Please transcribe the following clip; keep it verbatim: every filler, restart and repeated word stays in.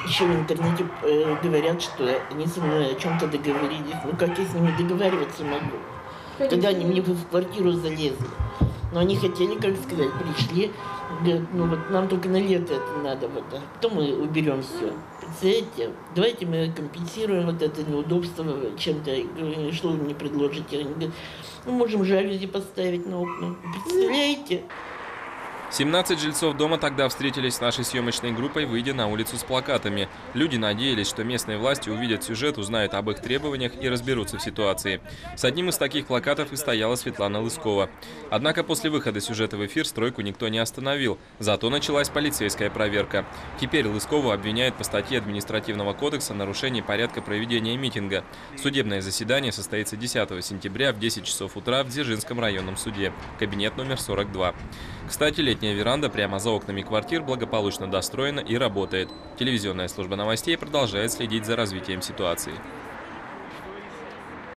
еще в интернете э, говорят, что они со мной о чем-то договорились. Ну как я с ними договариваться могу? Конечно. Когда они мне в квартиру залезли. Но они хотели, как сказать, пришли, говорят, ну вот нам только на лето это надо, вот, а потом мы уберем все. Представляете, давайте мы компенсируем вот это неудобство чем-то. Я говорю, что вы мне предложите? Они говорят, ну можем жалюзи поставить на окна. Представляете? семнадцать жильцов дома тогда встретились с нашей съемочной группой, выйдя на улицу с плакатами. Люди надеялись, что местные власти увидят сюжет, узнают об их требованиях и разберутся в ситуации. С одним из таких плакатов и стояла Светлана Лыскова. Однако после выхода сюжета в эфир стройку никто не остановил. Зато началась полицейская проверка. Теперь Лыскову обвиняют по статье административного кодекса «Нарушение порядка проведения митинга». Судебное заседание состоится десятого сентября в десять часов утра в Дзержинском районном суде. Кабинет номер сорок два. Кстати, летняя веранда прямо за окнами квартир благополучно достроена и работает. Телевизионная служба новостей продолжает следить за развитием ситуации.